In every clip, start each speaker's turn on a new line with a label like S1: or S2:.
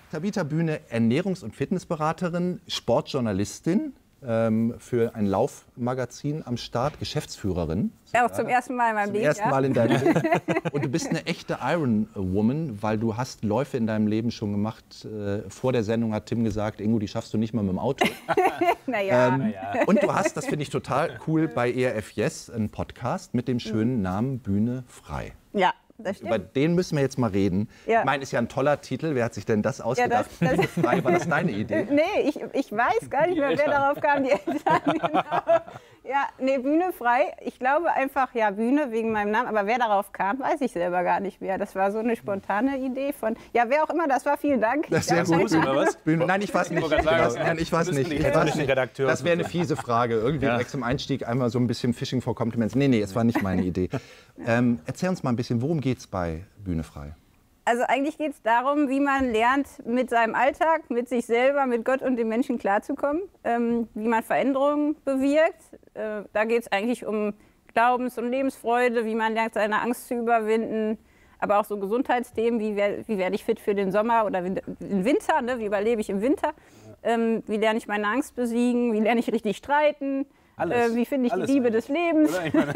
S1: Tabita Bühne, Ernährungs- und Fitnessberaterin, Sportjournalistin für ein Laufmagazin am Start, Geschäftsführerin.
S2: Ja, auch zum ersten Mal in meinem Leben.
S1: Zum ersten Mal in deinem Leben. Und du bist eine echte Ironwoman, weil du hast Läufe in deinem Leben schon gemacht. Vor der Sendung hat Tim gesagt, Ingo, die schaffst du nicht mal mit dem Auto.
S2: Naja.
S1: Und du hast, das finde ich total cool, bei ERF Yes einen Podcast mit dem schönen Namen Bühne frei.
S2: Ja. Das stimmt.
S1: Über den müssen wir jetzt mal reden.
S2: Ja.
S1: Ich meine, ist ja ein toller Titel. Wer hat sich denn das ausgedacht?
S2: Ja,
S1: Bühne frei, war das deine Idee?
S2: Nee, ich weiß gar nicht mehr, wer darauf kam. Die Eltern, genau. Ja, nee, Bühne frei. Ich glaube einfach, ja, Bühne wegen meinem Namen. Aber wer darauf kam, weiß ich selber gar nicht mehr. Das war so eine spontane Idee von, ja, wer auch immer das war, vielen Dank.
S1: Das ist sehr gut. Oder was? Bühne, nein, ich weiß nicht. Nein, ich weiß nicht. Das wäre eine fiese Frage. Irgendwie direkt zum Einstieg einmal so ein bisschen Fishing for Compliments. Nee, es war nicht meine Idee. Erzähl uns mal ein bisschen, worum geht es bei Bühne frei?
S2: Also eigentlich geht es darum, wie man lernt, mit seinem Alltag, mit sich selber, mit Gott und den Menschen klarzukommen, wie man Veränderungen bewirkt. Da geht es eigentlich um Glaubens- und Lebensfreude, wie man lernt, seine Angst zu überwinden, aber auch so Gesundheitsthemen, wie werde ich fit für den Sommer oder den Winter, ne? Wie überlebe ich im Winter, wie lerne ich meine Angst besiegen, wie lerne ich richtig streiten. Wie finde ich die Liebe des Lebens?
S3: Ich meine,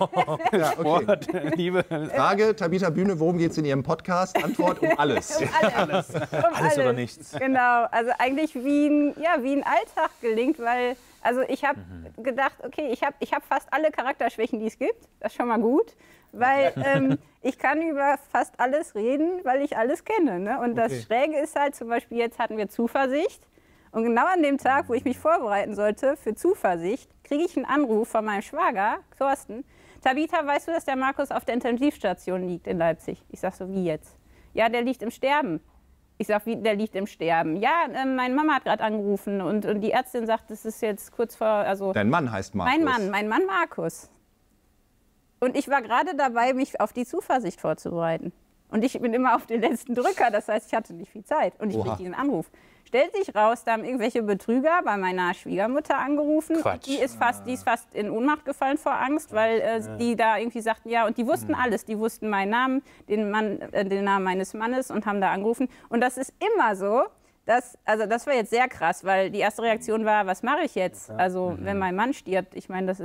S3: ja, okay. Sport, Liebe.
S1: Frage, Tabita Bühne, worum geht es in Ihrem Podcast? Antwort, um alles.
S3: Alles oder nichts.
S2: Genau, also eigentlich wie ein Alltag gelingt, weil also ich habe gedacht, okay, ich hab fast alle Charakterschwächen, die es gibt. Das ist schon mal gut, weil ich kann über fast alles reden, weil ich alles kenne. Ne? Und das Schräge ist halt, zum Beispiel jetzt hatten wir Zuversicht. Und genau an dem Tag, wo ich mich vorbereiten sollte für Zuversicht, kriege ich einen Anruf von meinem Schwager, Thorsten. Tabita, weißt du, dass der Markus auf der Intensivstation liegt in Leipzig? Ich sag so, wie jetzt? Ja, der liegt im Sterben. Ich sag, wie, der liegt im Sterben? Ja, meine Mama hat gerade angerufen und die Ärztin sagt, das ist jetzt kurz vor... Also,
S1: dein Mann heißt Markus.
S2: Mein Mann Markus. Und ich war gerade dabei, mich auf die Zuversicht vorzubereiten. Und ich bin immer auf den letzten Drücker, das heißt, ich hatte nicht viel Zeit. Und ich kriege diesen Anruf. Stellt sich raus, da haben irgendwelche Betrüger bei meiner Schwiegermutter angerufen.
S3: Quatsch.
S2: Die ist fast in Ohnmacht gefallen vor Angst, weil die da irgendwie sagten, ja, und die wussten alles. Die wussten meinen Namen, den Namen meines Mannes und haben da angerufen. Und das ist immer so, also das war jetzt sehr krass, weil die erste Reaktion war, was mache ich jetzt? Also wenn mein Mann stirbt, ich meine, das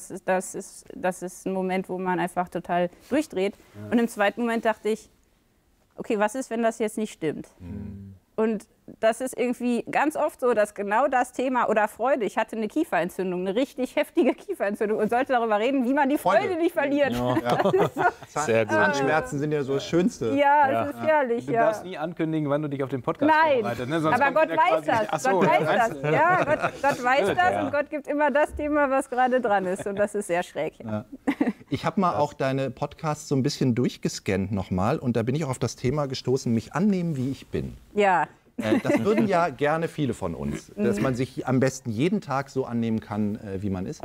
S2: ist ein Moment, wo man einfach total durchdreht. Und im zweiten Moment dachte ich, okay, was ist, wenn das jetzt nicht stimmt? Und das ist irgendwie ganz oft so, dass genau das Thema oder Freude, ich hatte eine Kieferentzündung, eine richtig heftige Kieferentzündung und sollte darüber reden, wie man die Freude nicht verliert.
S1: Ja.
S3: Sehr gut.
S1: Zahnschmerzen sind ja so das Schönste.
S2: Ja, es ist herrlich.
S3: Du darfst nie ankündigen, wann du dich auf den Podcast vorbereitest. Ne?
S2: Aber Gott weiß das. Gott weiß das. Ja, Gott weiß das und Gott gibt immer das Thema, was gerade dran ist. Und das ist sehr schräg. Ja.
S1: Ich habe mal auch deine Podcasts so ein bisschen durchgescannt nochmal und da bin ich auch auf das Thema gestoßen, mich annehmen, wie ich bin.
S2: Ja.
S1: Das würden ja gerne viele von uns, dass man sich am besten jeden Tag so annehmen kann, wie man ist.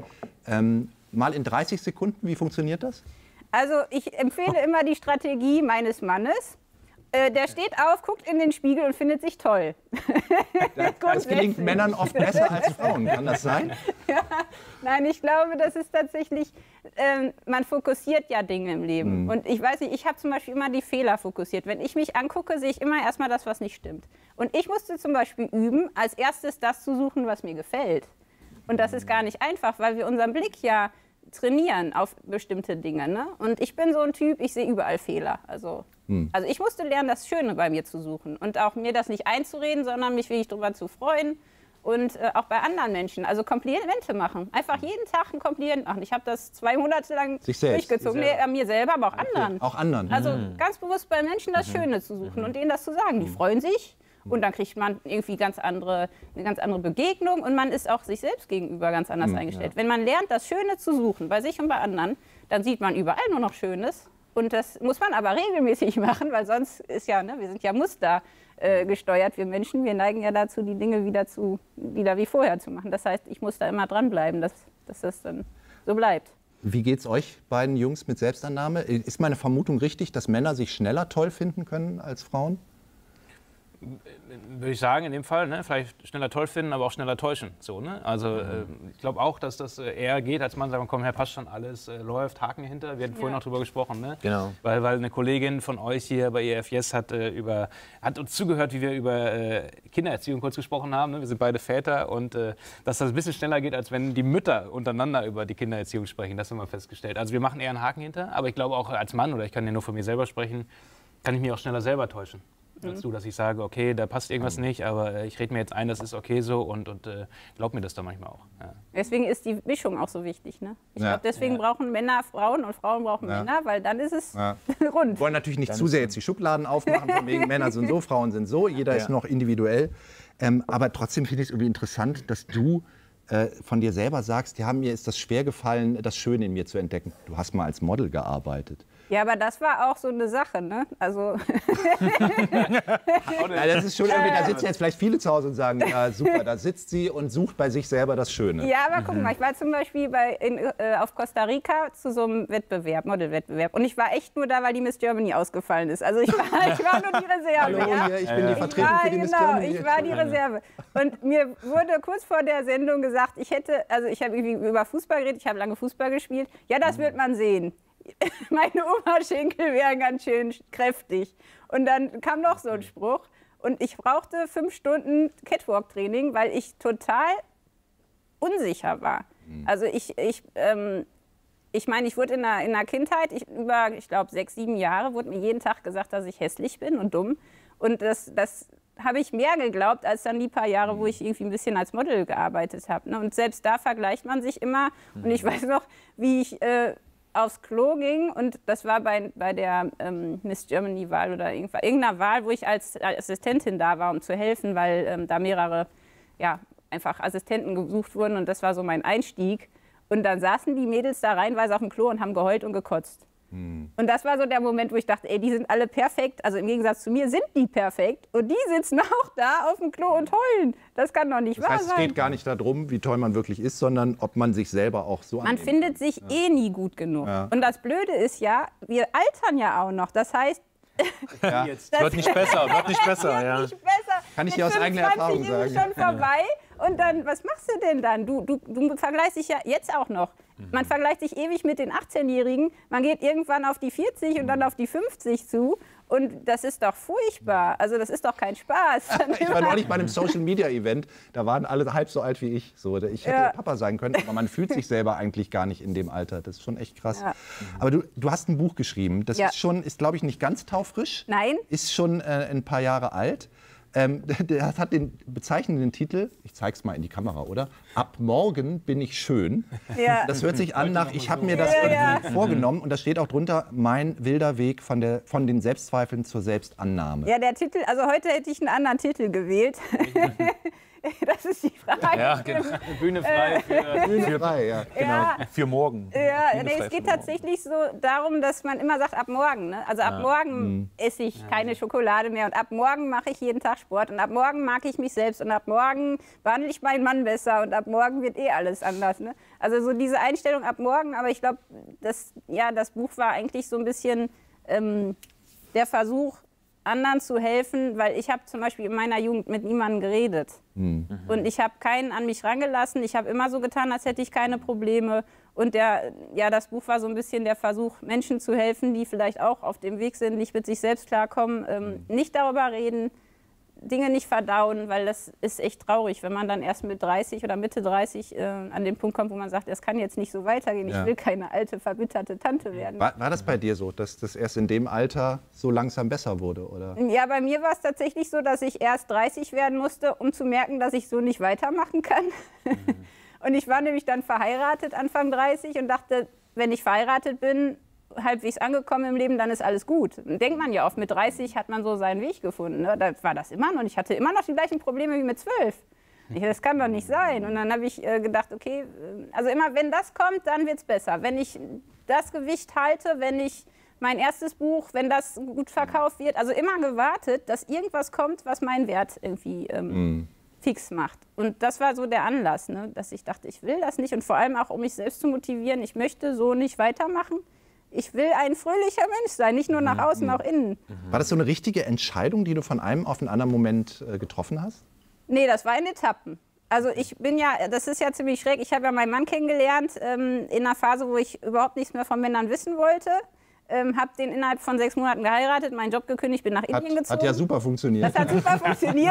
S1: Mal in 30 Sekunden, wie funktioniert das?
S2: Also ich empfehle immer die Strategie meines Mannes. Der steht auf, guckt in den Spiegel und findet sich toll.
S1: Das gelingt Männern oft besser als Frauen, kann das sein?
S2: Ja, nein, ich glaube, das ist tatsächlich, man fokussiert ja Dinge im Leben. Und ich weiß nicht, ich habe zum Beispiel immer die Fehler fokussiert. Wenn ich mich angucke, sehe ich immer erstmal das, was nicht stimmt. Und ich musste zum Beispiel üben, als erstes das zu suchen, was mir gefällt. Und das ist gar nicht einfach, weil wir unseren Blick ja trainieren auf bestimmte Dinge. Ne? Und ich bin so ein Typ, ich sehe überall Fehler. Also ich musste lernen, das Schöne bei mir zu suchen und auch mir das nicht einzureden, sondern mich wirklich darüber zu freuen und auch bei anderen Menschen. Also Komplimente machen. Einfach jeden Tag ein Kompliment machen. Ich habe das 2 Monate lang durchgezogen. Nee, mir selber, aber auch anderen.
S1: Auch anderen.
S2: Also ganz bewusst bei Menschen das Schöne zu suchen und denen das zu sagen. Die freuen sich. Und dann kriegt man irgendwie eine ganz andere Begegnung und man ist auch sich selbst gegenüber ganz anders eingestellt. Wenn man lernt, das Schöne zu suchen, bei sich und bei anderen, dann sieht man überall nur noch Schönes. Und das muss man aber regelmäßig machen, weil sonst ist ja, ne, wir sind ja Muster gesteuert, wir Menschen. Wir neigen ja dazu, die Dinge wieder wie vorher zu machen. Das heißt, ich muss da immer dranbleiben, dass das dann so bleibt.
S1: Wie geht's euch beiden Jungs mit Selbstannahme? Ist meine Vermutung richtig, dass Männer sich schneller toll finden können als Frauen?
S3: Würde ich sagen, in dem Fall, ne? Vielleicht schneller toll finden, aber auch schneller täuschen. So, ne? Also ich glaube auch, dass das eher geht, als man sagt, komm her, passt schon, alles läuft, Haken hinter. Wir hatten vorhin noch drüber gesprochen. Ne?
S4: Genau.
S3: Weil eine Kollegin von euch hier bei EFS hat uns zugehört, wie wir über Kindererziehung kurz gesprochen haben. Ne? Wir sind beide Väter und dass das ein bisschen schneller geht, als wenn die Mütter untereinander über die Kindererziehung sprechen. Das haben wir festgestellt. Also wir machen eher einen Haken hinter, aber ich glaube auch als Mann, oder ich kann ja nur von mir selber sprechen, kann ich mich auch schneller selber täuschen. Als du, dass ich sage, okay, da passt irgendwas nicht, aber ich rede mir jetzt ein, das ist okay so und glaub mir das dann manchmal auch. Ja.
S2: Deswegen ist die Mischung auch so wichtig. Ne? Ich glaube, deswegen brauchen Männer Frauen und Frauen brauchen Männer, weil dann ist es rund.
S1: Wir wollen natürlich nicht zu sehr jetzt die Schubladen aufmachen, von wegen Männer sind so, Frauen sind so, jeder ist noch individuell. Aber trotzdem finde ich es irgendwie interessant, dass du von dir selber sagst, ja, mir ist das schwer gefallen, das Schöne in mir zu entdecken. Du hast mal als Model gearbeitet.
S2: Ja, aber das war auch so eine Sache, ne? Also
S1: ja, das ist schon irgendwie, da sitzen jetzt vielleicht viele zu Hause und sagen, ja super, da sitzt sie und sucht bei sich selber das Schöne.
S2: Ja, aber guck mal, ich war zum Beispiel auf Costa Rica zu so einem Wettbewerb, Modelwettbewerb. Und ich war echt nur da, weil die Miss Germany ausgefallen ist. Also ich war nur die Reserve.
S1: Hallo,
S2: ja?
S1: hier, ich bin die Vertretung für die Miss Germany.
S2: Ich war die Reserve. Und mir wurde kurz vor der Sendung gesagt, ich habe irgendwie über Fußball geredet, ich habe lange Fußball gespielt. Ja, das wird man sehen. Meine Oberschenkel wären ganz schön kräftig. Und dann kam noch so ein Spruch. Und ich brauchte 5 Stunden Catwalk-Training, weil ich total unsicher war. Also ich meine, ich wurde in der Kindheit, über, ich glaube, 6, 7 Jahre, wurde mir jeden Tag gesagt, dass ich hässlich bin und dumm. Und das habe ich mehr geglaubt, als dann die paar Jahre, wo ich irgendwie ein bisschen als Model gearbeitet habe. Ne? Und selbst da vergleicht man sich immer. Und ich weiß noch, wie ich aufs Klo ging, und das war bei der Miss Germany-Wahl oder irgendeiner Wahl, wo ich als Assistentin da war, um zu helfen, weil da mehrere einfach Assistenten gesucht wurden, und das war so mein Einstieg. Und dann saßen die Mädels da reihenweise auf dem Klo und haben geheult und gekotzt. Und das war so der Moment, wo ich dachte, ey, die sind alle perfekt. Also im Gegensatz zu mir sind die perfekt. Und die sitzen auch da auf dem Klo und heulen. Das kann doch nicht wahr sein.
S1: Das heißt, es geht gar nicht darum, wie toll man wirklich ist, sondern ob man sich selber auch so
S2: annimmt. Man findet sich eh nie gut genug. Ja. Und das Blöde ist ja, wir altern ja auch noch. Das heißt,
S3: wird nicht besser, wird nicht besser. Ja.
S2: Nicht besser.
S1: Kann ich dir aus eigener Erfahrung sagen.
S2: Ist schon vorbei. Und dann, was machst du denn dann? Du vergleichst dich ja jetzt auch noch. Man vergleicht sich ewig mit den 18-Jährigen. Man geht irgendwann auf die 40 und dann auf die 50 zu. Und das ist doch furchtbar. Also das ist doch kein Spaß.
S1: Ich war neulich bei einem Social-Media-Event. Da waren alle halb so alt wie ich. So, ich hätte Papa sein können, aber man fühlt sich selber eigentlich gar nicht in dem Alter. Das ist schon echt krass. Ja. Aber du hast ein Buch geschrieben. Das ist glaube ich, nicht ganz taufrisch.
S2: Nein.
S1: Ist schon ein paar Jahre alt. Der hat den bezeichnenden Titel, ich zeig's mal in die Kamera, oder? Ab morgen bin ich schön. Ja. Das hört sich an nach, ich habe mir das irgendwie vorgenommen, und da steht auch drunter, mein wilder Weg von den Selbstzweifeln zur Selbstannahme.
S2: Ja, der Titel, also heute hätte ich einen anderen Titel gewählt. Das ist die Frage.
S3: Ja, genau. Bühne frei
S4: für morgen.
S2: Ja, es geht tatsächlich so darum, dass man immer sagt, ab morgen. Ne? Also ab morgen esse ich keine Schokolade mehr, und ab morgen mache ich jeden Tag Sport, und ab morgen mag ich mich selbst, und ab morgen behandle ich meinen Mann besser, und ab morgen wird eh alles anders. Ne? Also so diese Einstellung ab morgen, aber ich glaube, das Buch war eigentlich so ein bisschen der Versuch, anderen zu helfen, weil ich habe zum Beispiel in meiner Jugend mit niemandem geredet. Und ich habe keinen an mich rangelassen. Ich habe immer so getan, als hätte ich keine Probleme. Und das Buch war so ein bisschen der Versuch, Menschen zu helfen, die vielleicht auch auf dem Weg sind, nicht mit sich selbst klarkommen, nicht darüber reden, Dinge nicht verdauen, weil das ist echt traurig, wenn man dann erst mit 30 oder Mitte 30 an den Punkt kommt, wo man sagt, es kann jetzt nicht so weitergehen, ich will keine alte, verbitterte Tante werden.
S1: War das bei dir so, dass das erst in dem Alter so langsam besser wurde? Oder?
S2: Ja, bei mir war es tatsächlich so, dass ich erst 30 werden musste, um zu merken, dass ich so nicht weitermachen kann. Und ich war nämlich dann verheiratet Anfang 30 und dachte, wenn ich verheiratet bin, halbwegs angekommen im Leben, dann ist alles gut. Dann denkt man ja oft, mit 30 hat man so seinen Weg gefunden. Ne? Da war das immer noch. Und ich hatte immer noch die gleichen Probleme wie mit 12. Das kann doch nicht sein. Und dann habe ich gedacht, okay, also immer wenn das kommt, dann wird es besser. Wenn ich das Gewicht halte, wenn ich mein erstes Buch, wenn das gut verkauft wird, also immer gewartet, dass irgendwas kommt, was meinen Wert irgendwie fix macht. Und das war so der Anlass, ne? Dass ich dachte, ich will das nicht. Und vor allem auch, um mich selbst zu motivieren, ich möchte so nicht weitermachen. Ich will ein fröhlicher Mensch sein, nicht nur nach außen, auch innen.
S1: War das so eine richtige Entscheidung, die du von einem auf den anderen Moment getroffen hast?
S2: Nee, das war in Etappen. Also ich bin ja, das ist ja ziemlich schräg, ich habe ja meinen Mann kennengelernt in einer Phase, wo ich überhaupt nichts mehr von Männern wissen wollte. Habe den innerhalb von 6 Monaten geheiratet, meinen Job gekündigt, bin nach Indien gezogen.
S1: Hat ja super funktioniert.
S2: Das hat super funktioniert.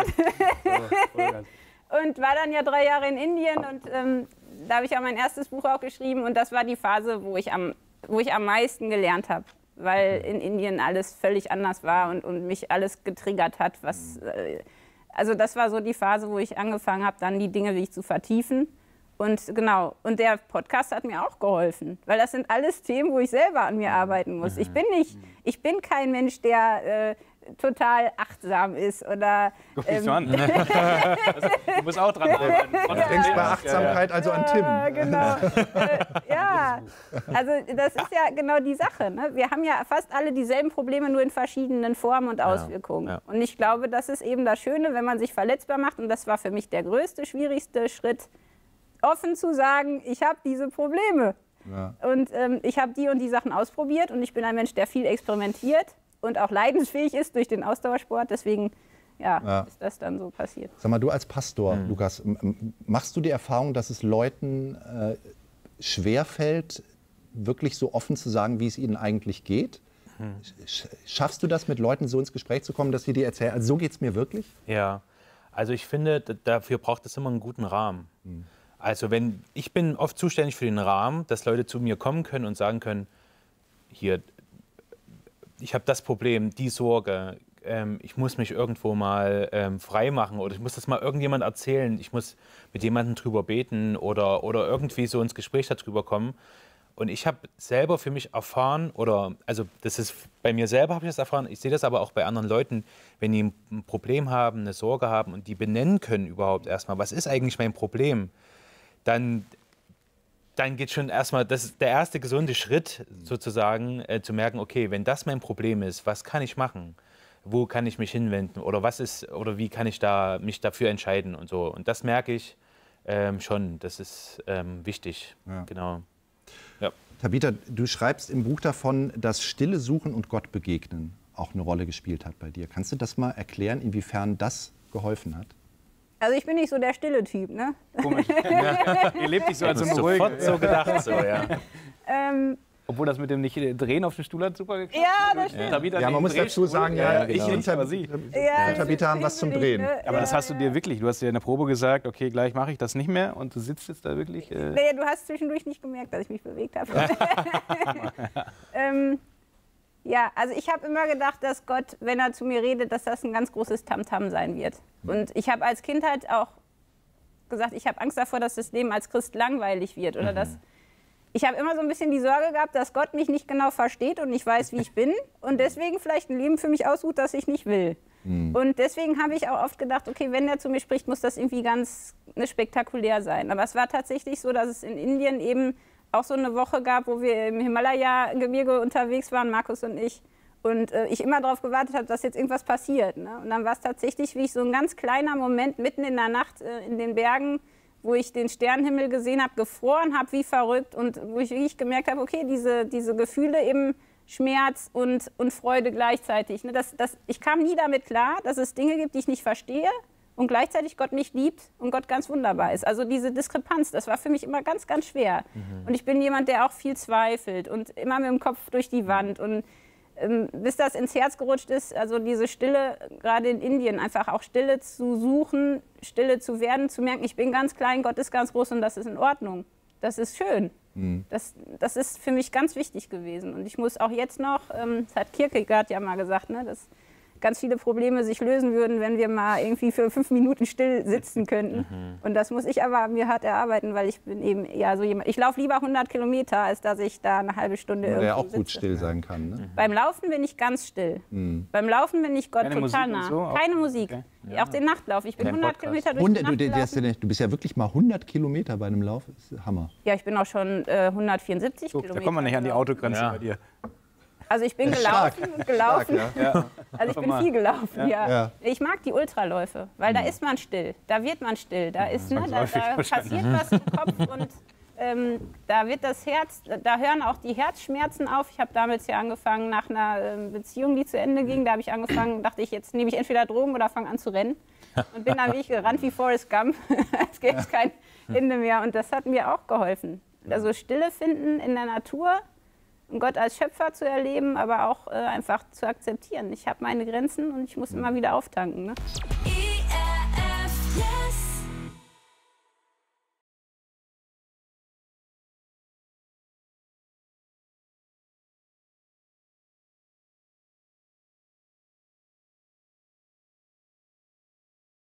S2: Und war dann ja 3 Jahre in Indien und da habe ich ja mein erstes Buch auch geschrieben und das war die Phase, wo ich am meisten gelernt habe, weil in Indien alles völlig anders war und mich alles getriggert hat, also das war so die Phase, wo ich angefangen habe, dann die Dinge wirklich zu vertiefen. Und genau, und der Podcast hat mir auch geholfen, weil das sind alles Themen, wo ich selber an mir arbeiten muss. Ich bin kein Mensch, der total achtsam ist oder...
S3: Guck dich so an. Du musst auch dran arbeiten.
S1: Du denkst bei Achtsamkeit also an Tim.
S2: Ja, genau. Ja, also das ist ja genau die Sache. Ne? Wir haben ja fast alle dieselben Probleme, nur in verschiedenen Formen und Auswirkungen. Ja. Und ich glaube, das ist eben das Schöne, wenn man sich verletzbar macht. Und das war für mich der größte, schwierigste Schritt, offen zu sagen, ich habe diese Probleme. Ja. Und ich habe die und die Sachen ausprobiert und ich bin ein Mensch, der viel experimentiert und auch leidensfähig ist durch den Ausdauersport. Deswegen ist das dann so passiert.
S1: Sag mal, du als Pastor, Lukas, machst du die Erfahrung, dass es Leuten schwerfällt, wirklich so offen zu sagen, wie es ihnen eigentlich geht? Schaffst du das, mit Leuten so ins Gespräch zu kommen, dass sie dir erzählen, also so geht es mir wirklich?
S4: Ja, also ich finde, dafür braucht es immer einen guten Rahmen. Also ich bin oft zuständig für den Rahmen, dass Leute zu mir kommen können und sagen können, hier, ich habe das Problem, die Sorge, ich muss mich irgendwo mal frei machen oder ich muss das mal irgendjemand erzählen, ich muss mit jemandem drüber beten oder irgendwie so ins Gespräch darüber kommen. Und ich habe selber für mich erfahren, das ist bei mir selber habe ich das erfahren, ich sehe das aber auch bei anderen Leuten, wenn die ein Problem haben, eine Sorge haben und die benennen können überhaupt erstmal, was ist eigentlich mein Problem, dann geht schon erstmal, das ist der erste gesunde Schritt sozusagen, zu merken, okay, wenn das mein Problem ist, was kann ich machen? Wo kann ich mich hinwenden? Oder wie kann ich mich dafür entscheiden und so. Und das merke ich schon, das ist wichtig, genau. Ja.
S1: Tabitha, du schreibst im Buch davon, dass Stille suchen und Gott begegnen auch eine Rolle gespielt hat bei dir. Kannst du das mal erklären, inwiefern das geholfen hat?
S2: Also ich bin nicht so der stille Typ, ne?
S3: Komisch. Ihr lebt nicht so als so ruhig.
S4: So gedacht, so, ja.
S3: Obwohl das mit dem nicht Drehen auf dem Stuhl hat super geklappt.
S2: Ja, das stimmt.
S3: Tabitha,
S1: man muss dazu sagen,
S3: ich nicht, aber sie.
S1: Tabitha haben was zum Drehen.
S3: Aber das hast du dir wirklich, du hast dir in der Probe gesagt, okay, gleich mache ich das nicht mehr und du sitzt jetzt da wirklich...
S2: Naja, du hast zwischendurch nicht gemerkt, dass ich mich bewegt habe. Ja, also ich habe immer gedacht, dass Gott, wenn er zu mir redet, dass das ein ganz großes Tamtam sein wird. Und ich habe als Kind halt auch gesagt, ich habe Angst davor, dass das Leben als Christ langweilig wird. Oder dass ich habe immer so ein bisschen die Sorge gehabt, dass Gott mich nicht genau versteht und nicht weiß, wie ich bin. Und deswegen vielleicht ein Leben für mich aussucht, das ich nicht will. Und deswegen habe ich auch oft gedacht, okay, wenn der zu mir spricht, muss das irgendwie ganz spektakulär sein. Aber es war tatsächlich so, dass es in Indien eben auch so eine Woche gab, wo wir im Himalaya-Gebirge unterwegs waren, Markus und ich. Und ich immer darauf gewartet habe, dass jetzt irgendwas passiert. Ne? Und dann war es tatsächlich wie so ein ganz kleiner Moment mitten in der Nacht in den Bergen, wo ich den Sternenhimmel gesehen habe, gefroren habe wie verrückt und wo ich wirklich gemerkt habe, okay, diese Gefühle eben Schmerz und Freude gleichzeitig. Ne? Ich kam nie damit klar, dass es Dinge gibt, die ich nicht verstehe und gleichzeitig Gott mich liebt und Gott ganz wunderbar ist. Also diese Diskrepanz, das war für mich immer ganz, ganz schwer. Und ich bin jemand, der auch viel zweifelt und immer mit dem Kopf durch die Wand. Und bis das ins Herz gerutscht ist, also diese Stille, gerade in Indien, einfach auch Stille zu suchen, Stille zu werden, zu merken, ich bin ganz klein, Gott ist ganz groß und das ist in Ordnung. Das ist schön. Das ist für mich ganz wichtig gewesen. Und ich muss auch jetzt noch, das hat Kierkegaard ja mal gesagt, ne, dass ganz viele Probleme sich lösen würden, wenn wir mal irgendwie für 5 Minuten still sitzen könnten. Und das muss ich aber mir hart erarbeiten, weil ich bin eben so jemand. Ich laufe lieber 100 Kilometer, als dass ich da eine halbe Stunde irgendwie
S1: der auch
S2: sitze.
S1: Gut still sein kann. Ne?
S2: Beim Laufen bin ich ganz still. Beim Laufen bin ich Gott
S3: Keine
S2: total
S3: Musik
S2: nah.
S3: und so?
S2: Keine Musik.
S3: Okay.
S2: Ja. Auch den Nachtlauf. Ich bin 100 Kilometer durch die Nacht gelaufen.
S1: Du bist ja wirklich mal 100 Kilometer bei einem Lauf. Das ist Hammer.
S2: Ja, ich bin auch schon 174
S3: Guck,
S2: Kilometer.
S3: da kommt man nicht an die Autogrenze bei dir.
S2: Also ich bin gelaufen und gelaufen. Also ich bin viel gelaufen, ja. Ich mag die Ultraläufe, weil da ist man still, da wird man still, da ist, da passiert was im Kopf und da wird das Herz, da hören auch die Herzschmerzen auf. Ich habe damals ja angefangen, nach einer Beziehung, die zu Ende ging, da habe ich angefangen, dachte ich, jetzt nehme ich entweder Drogen oder fange an zu rennen. Und bin dann wirklich gerannt wie Forrest Gump, als gäbe es kein Ende mehr. Und das hat mir auch geholfen. Also Stille finden in der Natur, um Gott als Schöpfer zu erleben, aber auch einfach zu akzeptieren. Ich habe meine Grenzen und ich muss immer wieder auftanken. Ne?